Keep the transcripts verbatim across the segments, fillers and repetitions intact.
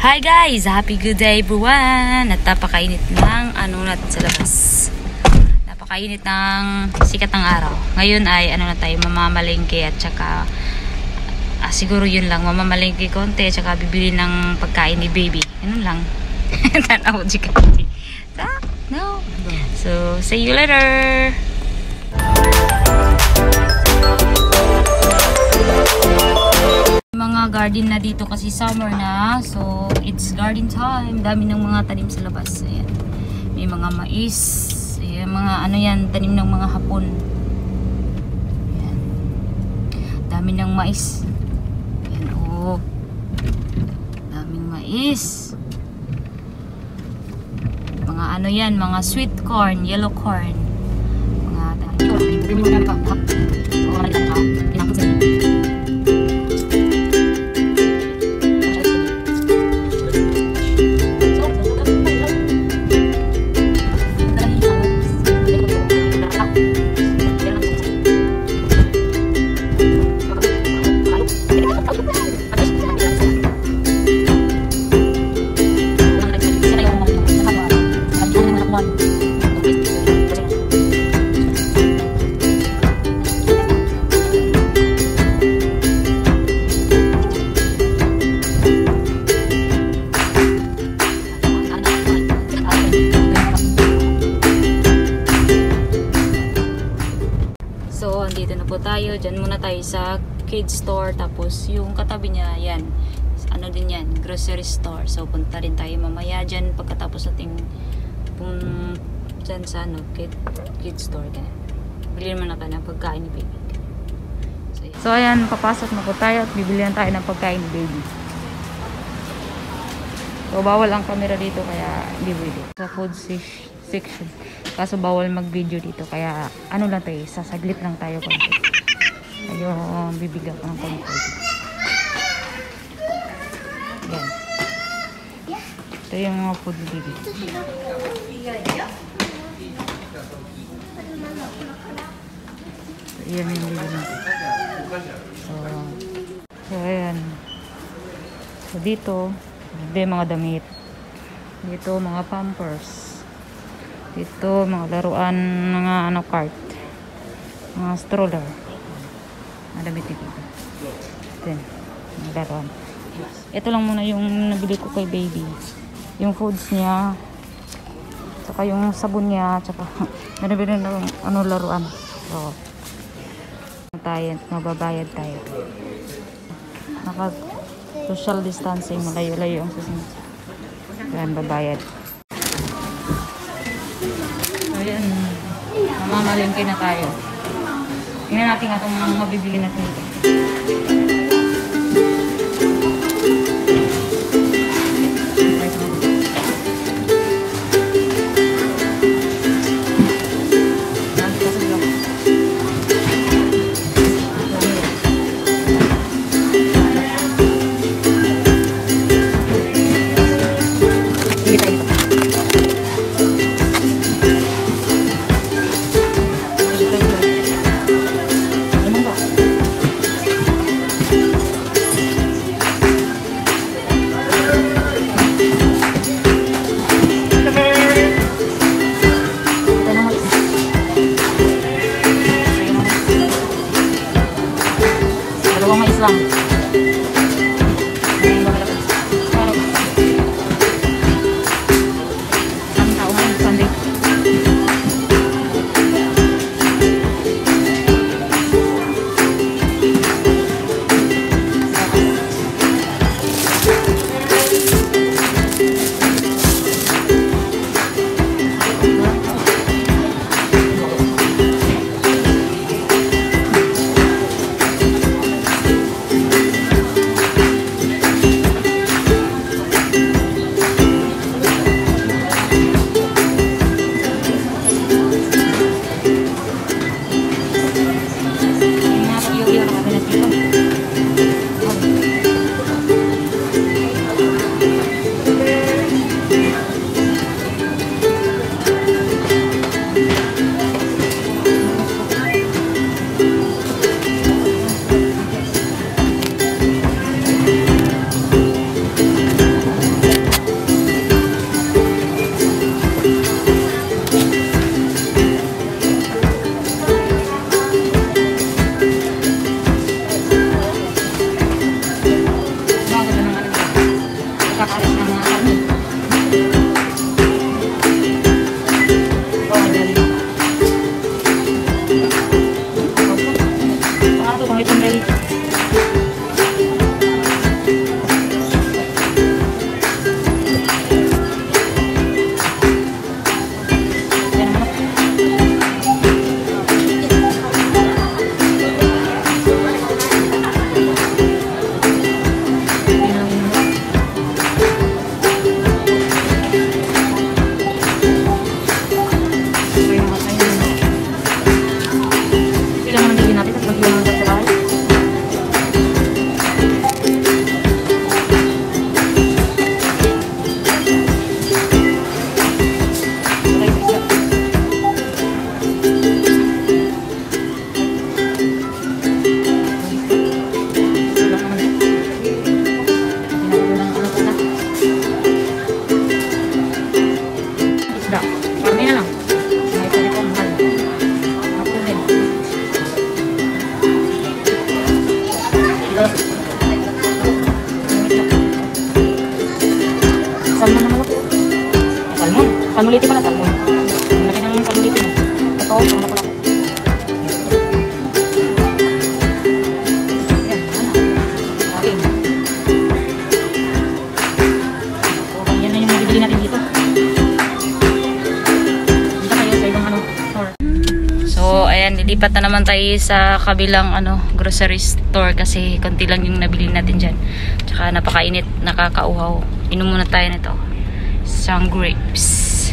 Hi guys! Happy good day everyone! At napakainit ng ano natin sa labas. Napakainit ng sikat ng araw. Ngayon ay ano na tayo, mamamalengke at saka ah, siguro yun lang, mamamalengke konti at saka bibili ng pagkain ni baby. Ganun lang. Tanaw di ka. No. So, see you later! Mga garden na dito kasi summer na, so it's garden time. Dami ng mga tanim sa labas. Ayan. May mga mais, ayan, mga ano yan, tanim ng mga hapon. Ayan. Dami ng mais. Ayan, oh. Daming mais. Mga ano yan, mga sweet corn, yellow corn. Mga tayo, dyan muna tayo sa kids store, tapos yung katabi niya, yan, ano din yan, grocery store. So punta rin tayo mamaya dyan pagkatapos natin pun dyan sa ano, kid, kids store. Bili naman natin ng pagkain ni baby. So, so ayan, papasok na po tayo at bibili tayo ng pagkain ni baby. So bawal ang camera dito kaya hindi pwede. Sa food section, kaso bawal mag video dito kaya ano lang tayo, sasaglit lang tayo konti. Ayun, bibigyan ko ng konti. Yan. Ito yung mga food baby. So, yan yung bibigyan natin. So, so ayan. So dito, dito mga damit. Dito mga pampers. Dito mga laruan, mga ano, cart. Mga stroller. Madamit dito. Then, mga laruan. Ito lang muna yung nabili ko kay baby. Yung foods niya. Tsaka yung sabon niya. Tsaka nabili na ng ano, laruan. So, tayo, mababayad tayo. Naka social distancing, malayo-layo ang susunod. Ayan, babayad. Ayan, mamamalengke na tayo. Tingnan natin nga itong mga mabibili natin ito. Kakain ng mga kami. Oh, dali. Baka ito, pangit yung dali. Salmon naman ako. Salmon. Salmuliti pala, salmon. Ang laki ng salmuliti mo. Ito, ano pala. Yan, ano. Okay. So, yan na yung mabibili natin dito. Dito kayo sa ibang ano, store. So, ayan, lilipat na naman tayo sa kabilang ano, grocery store kasi konti lang yung nabili natin dyan. Tsaka napakainit, nakakauhaw. Inom muna tayo nito. Isang grapes.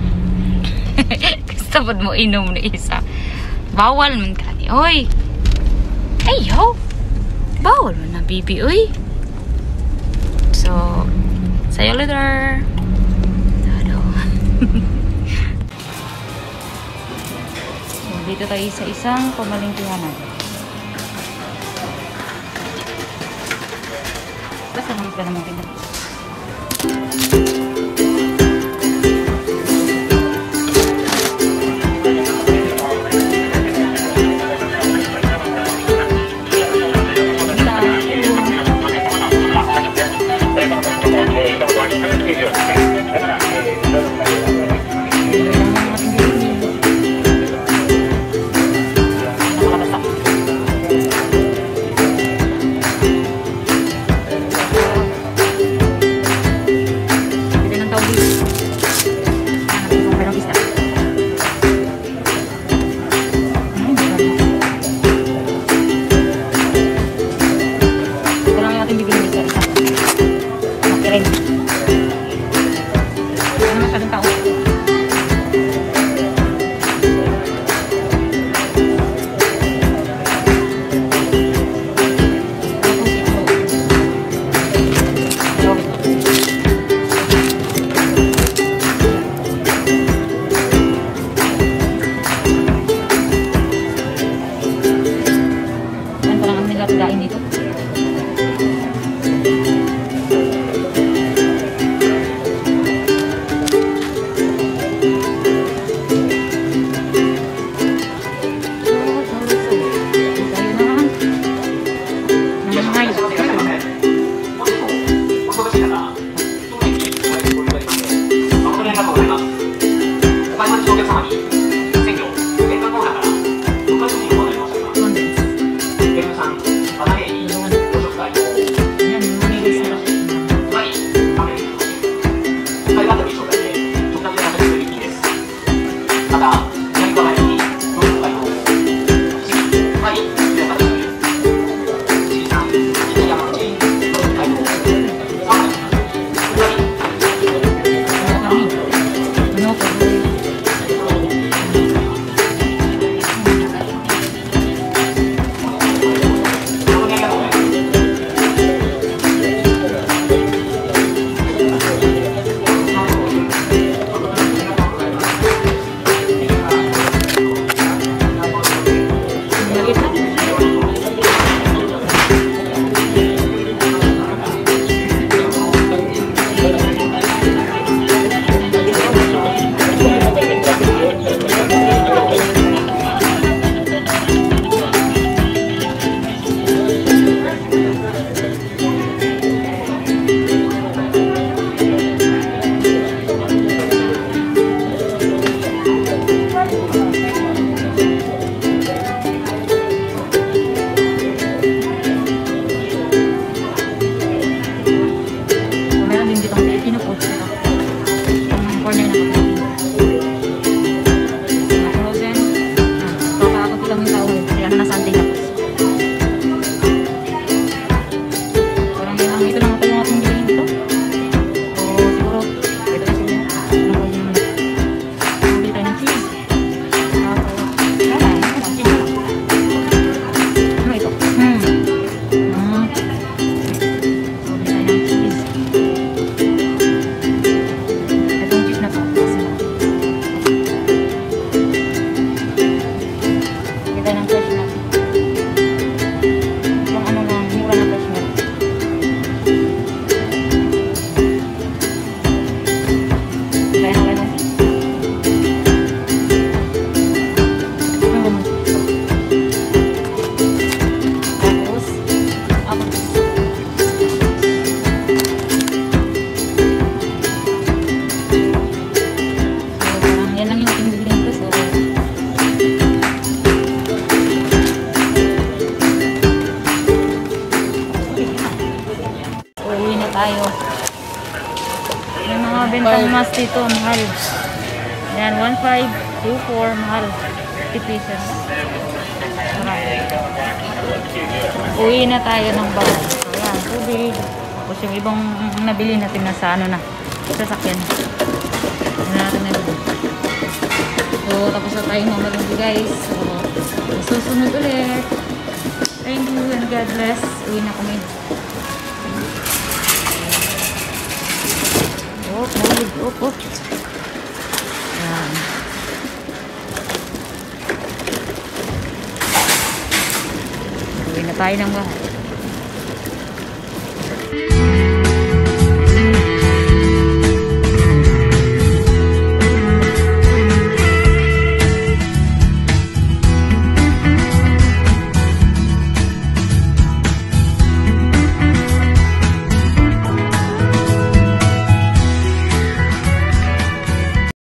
Gusto mo inom na isa. Bawal man ka ni. Oy! Ayo! Bawal man na, baby. Oy! So, see you later. So, dito tayo sa isang pamalingkihanan. Basta naman ka naman kita. May mga bentang mas dito, mahal. Yan, one five, two four, mahal. fifty pesos. Marami. Uwi na tayo ng bahay. So, yan, tubig. Tapos yung ibang nabili natin na sa ano na, sasakyan. Ano natin nabili. So, tapos na tayo mamalunggi guys. So, susunod ulit. Thank you and God bless. Uwi na kami. Op, malig. Op, op. Yan. Uwi na tayo ng bahay.